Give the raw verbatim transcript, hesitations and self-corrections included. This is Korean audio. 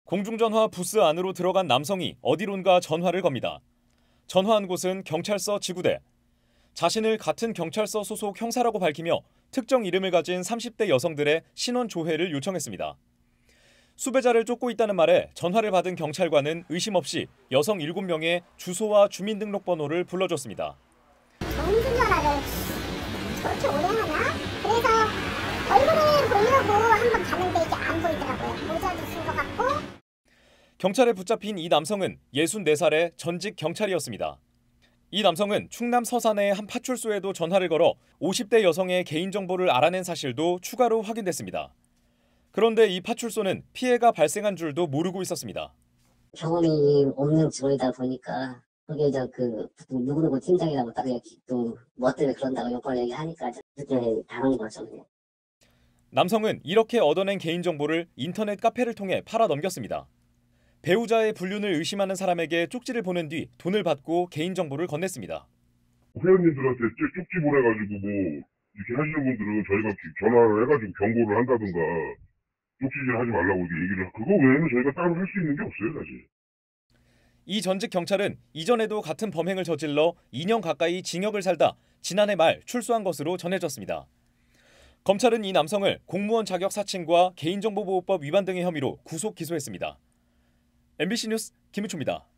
공중전화 부스 안으로 들어간 남성이 어디론가 전화를 겁니다. 전화한 곳은 경찰서 지구대. 자신을 같은 경찰서 소속 형사라고 밝히며 특정 이름을 가진 삼십 대 여성들의 신원 조회를 요청했습니다. 수배자를 쫓고 있다는 말에 전화를 받은 경찰관은 의심 없이 여성 일곱 명의 주소와 주민등록번호를 불러줬습니다. 공중전화를 저렇게 오래 하나? 그래서 얼굴을 보려고 한번 가는데 이게 안 보이더라고요. 모자도 쓴 것 같고. 경찰에 붙잡힌 이 남성은 예순네 살의 전직 경찰이었습니다. 이 남성은 충남 서산의 한 파출소에도 전화를 걸어 오십 대 여성의 개인정보를 알아낸 사실도 추가로 확인됐습니다. 그런데 이 파출소는 피해가 발생한 줄도 모르고 있었습니다. 경험이 없는 직원이다 보니까 그게 이제 그 누구누구 팀장이라고 딱 이렇게 또 뭐 때문에 그런다고 여권 얘기하니까 그때 당한 거죠. 남성은 이렇게 얻어낸 개인정보를 인터넷 카페를 통해 팔아 넘겼습니다. 배우자의 불륜을 의심하는 사람에게 쪽지를 보낸 뒤 돈을 받고 개인정보를 건넸습니다. 회원님들한테 쪽지 보내가지고 뭐 이렇게 하시는 분들은 저희가 전화를 해가지고 경고를 한다든가 쪽지질 하지 말라고 얘기를 그거 외에는 저희가 따로 할 수 있는 게 없어요 사실. 이 전직 경찰은 이전에도 같은 범행을 저질러 이 년 가까이 징역을 살다 지난해 말 출소한 것으로 전해졌습니다. 검찰은 이 남성을 공무원 자격 사칭과 개인정보보호법 위반 등의 혐의로 구속 기소했습니다. 엠비씨 뉴스 김우초입니다.